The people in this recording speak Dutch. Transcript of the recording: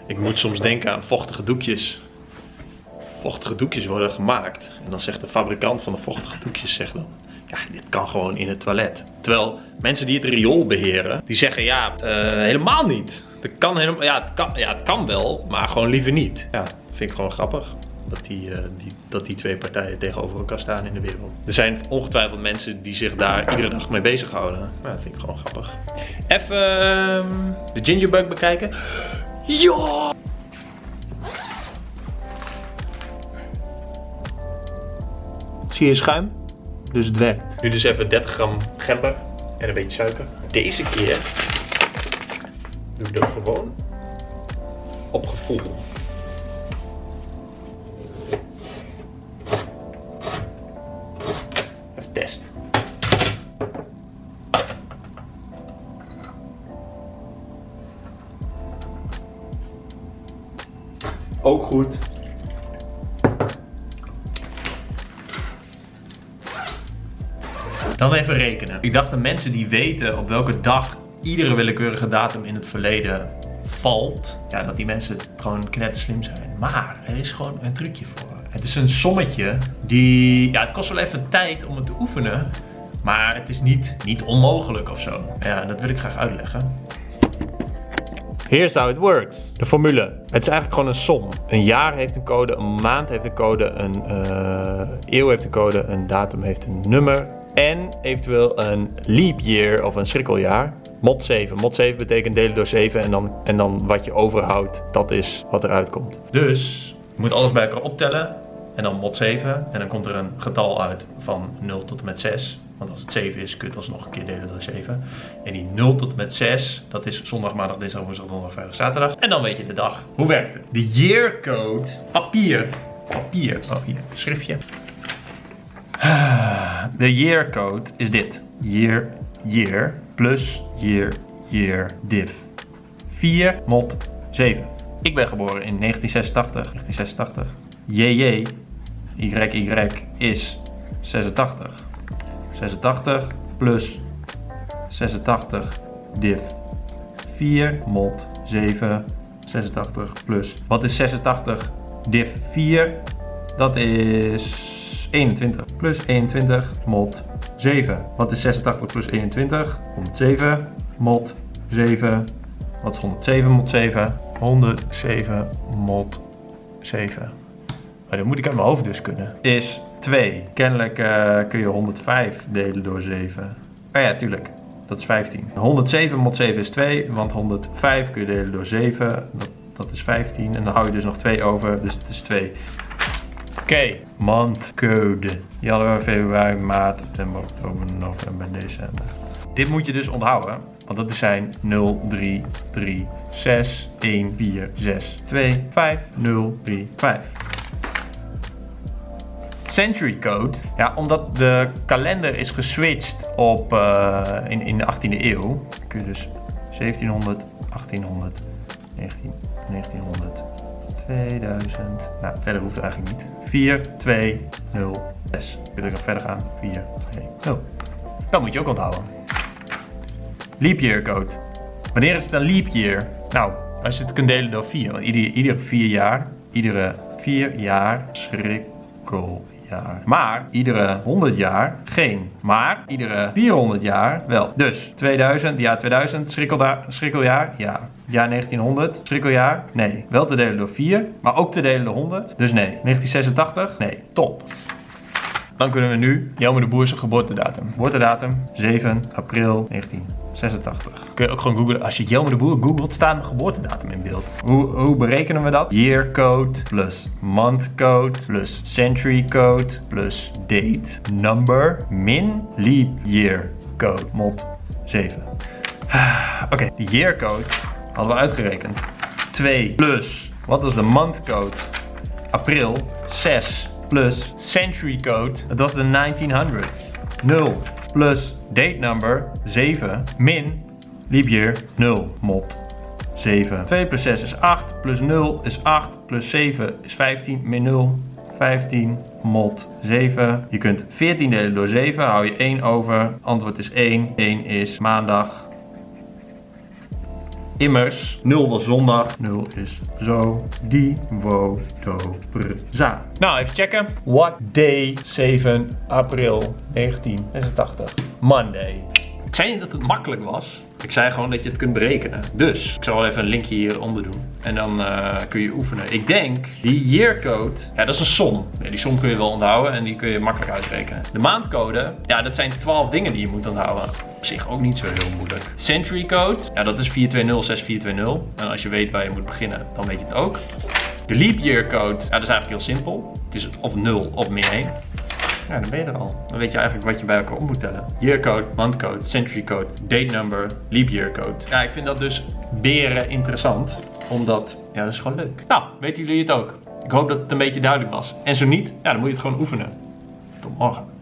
Ik moet soms denken aan vochtige doekjes. Vochtige doekjes worden gemaakt. En dan zegt de fabrikant van de vochtige doekjes, zegt dan, ja, dit kan gewoon in het toilet. Terwijl mensen die het riool beheren, die zeggen, ja, helemaal niet. Dat kan helemaal, het kan wel, maar gewoon liever niet. Ja, dat vind ik gewoon grappig. Dat die twee partijen tegenover elkaar staan in de wereld. Er zijn ongetwijfeld mensen die zich daar iedere dag mee bezighouden. Maar dat vind ik gewoon grappig. Even de gingerbug bekijken. Ja! Zie je schuim? Dus het werkt. Nu dus even 30 gram gember en een beetje suiker. Deze keer doe ik dat gewoon op gevoel. Even test. Ook goed. Dan even rekenen. Ik dacht dat mensen die weten op welke dag iedere willekeurige datum in het verleden valt, ja, dat die mensen gewoon knetterslim zijn. Maar er is gewoon een trucje voor. Het is een sommetje die, ja, het kost wel even tijd om het te oefenen, maar het is niet onmogelijk of zo. Ja, dat wil ik graag uitleggen. Here's how it works. De formule. Het is eigenlijk gewoon een som. Een jaar heeft een code, een maand heeft een code, een eeuw heeft een code, een datum heeft een nummer. En eventueel een leap year of een schrikkeljaar. Mod 7. Mod 7 betekent delen door 7 en dan wat je overhoudt, dat is wat eruit komt. Dus je moet alles bij elkaar optellen en dan mod 7 en dan komt er een getal uit van 0 tot en met 6. Want als het 7 is, kun je het alsnog een keer delen door 7. En die 0 tot en met 6, dat is zondag, maandag, dinsdag, woensdag, donderdag, vrijdag, zaterdag. En dan weet je de dag. Hoe werkt het? De year code, papier. Oh hier, schriftje. De year code is dit. Year plus year div 4 mod 7. Ik ben geboren in 1986. JY is 86. 86 plus 86 div 4 mod 7. 86 plus. Wat is 86 div 4? Dat is 21 plus 21 mod 7. Wat is 86 plus 21? 107 mod 7. Wat is 107 mod 7? 107 mod 7. Maar dat moet ik uit mijn hoofd dus kunnen. Is 2. Kennelijk kun je 105 delen door 7. Oh ja, tuurlijk. Dat is 15. 107 mod 7 is 2, want 105 kun je delen door 7. Dat is 15. En dan hou je dus nog 2 over, dus het is 2. Oké, maandcode. Januari, februari, maart, september, oktober, november, december. Dit moet je dus onthouden, want dat zijn 0, 3, 3, 6, 1, 4, 6, 2, 5, 0, 3, 5. Century code, ja, omdat de kalender is geswitcht op, in de 18e eeuw, kun je dus 1700, 1800, 1900, 2000, nou verder hoeft het eigenlijk niet. 4, 2, 0, 6. Kun je nog verder gaan, 4, 2, 0. Dat moet je ook onthouden. Leap year code. Wanneer is het een leap year? Nou, als je het kunt delen door 4, want iedere 4 jaar, schrikkeljaar. Maar iedere 100 jaar geen. Maar iedere 400 jaar wel. Dus 2000, jaar 2000, schrikkeljaar, ja. Jaar 1900, schrikkeljaar, nee. Wel te delen door 4, maar ook te delen door 100. Dus nee. 1986, nee. Top. Dan kunnen we nu Jelmer de Boer zijn geboortedatum. Geboortedatum 7 april 1986. Kun je ook gewoon googlen. Als je Jelmer de Boer googelt, staat mijn geboortedatum in beeld. Hoe berekenen we dat? Year code plus month code plus century code plus date number min leap year code mod 7. Oké, de year code hadden we uitgerekend. 2 plus, wat was de month code? April 6. Plus century code, dat was de 1900s. 0 plus date number 7 min leap year 0 mod 7. 2 plus 6 is 8, plus 0 is 8, plus 7 is 15, min 0, 15 mod 7. Je kunt 14 delen door 7, hou je 1 over. Antwoord is 1. 1 is maandag. Immers, 0 was zondag, 0 is zo, die, wo, do, pr, za. Nou, even checken. What day 7 april 1986? Monday. Ik zei niet dat het makkelijk was. Ik zei gewoon dat je het kunt berekenen. Dus, ik zal wel even een linkje hieronder doen. En dan kun je oefenen. Ik denk, die yearcode, ja, dat is een som. Ja, die som kun je wel onthouden en die kun je makkelijk uitrekenen. De maandcode, ja, dat zijn 12 dingen die je moet onthouden. Op zich ook niet zo heel moeilijk. Century code, ja, dat is 42064220. En als je weet waar je moet beginnen, dan weet je het ook. De leap year code, ja, dat is eigenlijk heel simpel. Het is of 0 of min 1. Ja, dan ben je er al. Dan weet je eigenlijk wat je bij elkaar op moet tellen. Yearcode, monthcode, century code, date number, leap year code. Ja, ik vind dat dus beren interessant. Omdat, ja, dat is gewoon leuk. Nou, weten jullie het ook? Ik hoop dat het een beetje duidelijk was. En zo niet, ja, dan moet je het gewoon oefenen. Tot morgen.